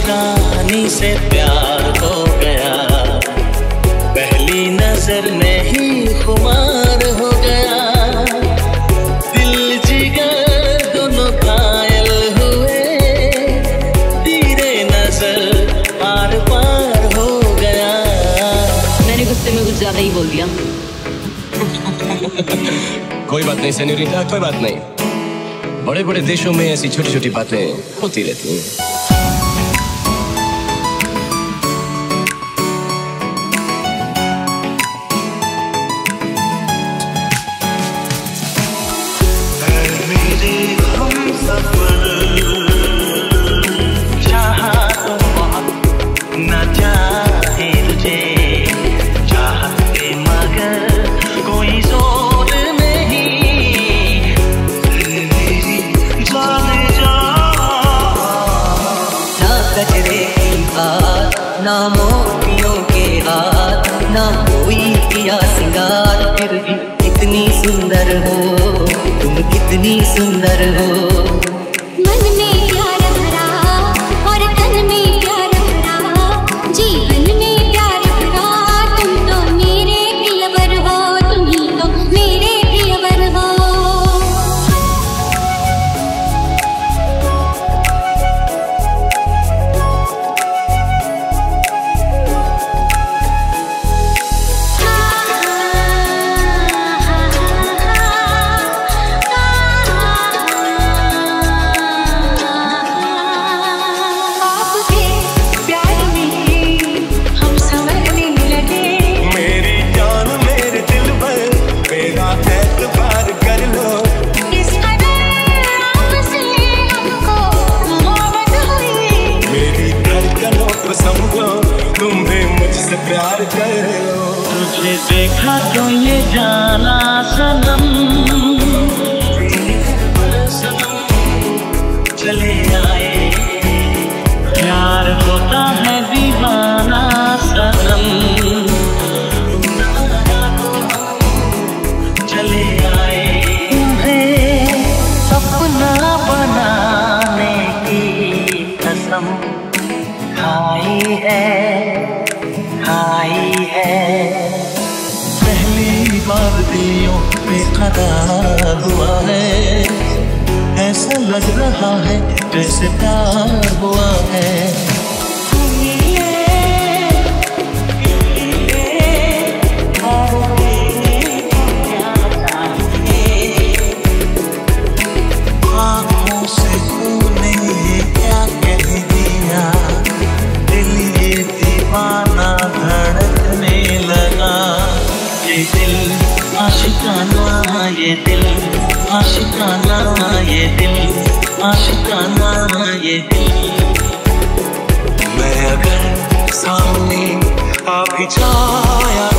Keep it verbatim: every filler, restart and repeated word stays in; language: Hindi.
रानी से प्यार हो गया, पहली नजर में ही खुमार हो गया। दिल जिगर दोनों घायल हुए, तेरे नजर आर पार हो गया। मैंने गुस्से में कुछ ज्यादा ही बोल दिया। कोई बात नहीं सेन्योरिटा, कोई बात नहीं। बड़े बड़े देशों में ऐसी छोटी छोटी बातें होती रहती हैं। ना मोतियों के हाथ, ना कोई किया सिंगार, फिर भी कितनी सुंदर हो तुम, कितनी सुंदर हो। मन में प्यार भरा और तन में प्यार भरा, जीवन में प्यार भरा। तुम तो मेरे प्रियवर हो, तुम ही तो मेरे प्रियवर हो। प्यार करो, तुझे देखा तो ये जाना सनम, सनम चले आए। प्यार होता है दीवाना सनम, चले आए। तुम्हें अपना बनाने की कसम खाई है, खाई है। पहली बार दिलों पे करार हुआ है, ऐसा लग रहा है जैसे प्यार हुआ है। आँखों से तूने ये क्या कह दिया, दिल ये दीवाना धड़कने लगा। ये दिल आशिकाना, ये दिल आशिकाना, ये दिल आशिकाना, ये दिल। मैं अगर सामने आ भी जाया